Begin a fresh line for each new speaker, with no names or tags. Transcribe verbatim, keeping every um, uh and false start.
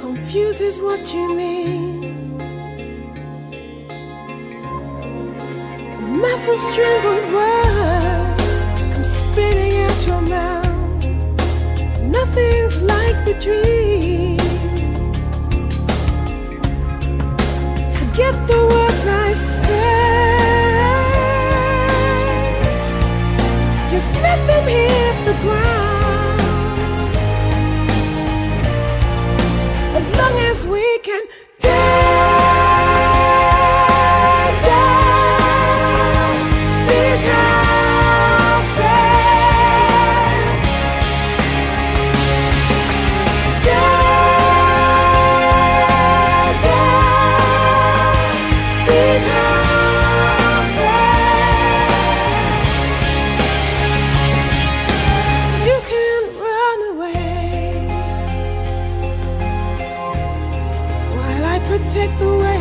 confuses what you mean. A mass of strangled words come spinning out your mouth. Nothing's like the dream. Forget the words I say, just let them hit the ground. As long as we can tear down these houses, tear down these houses. You can run away while I protect the way.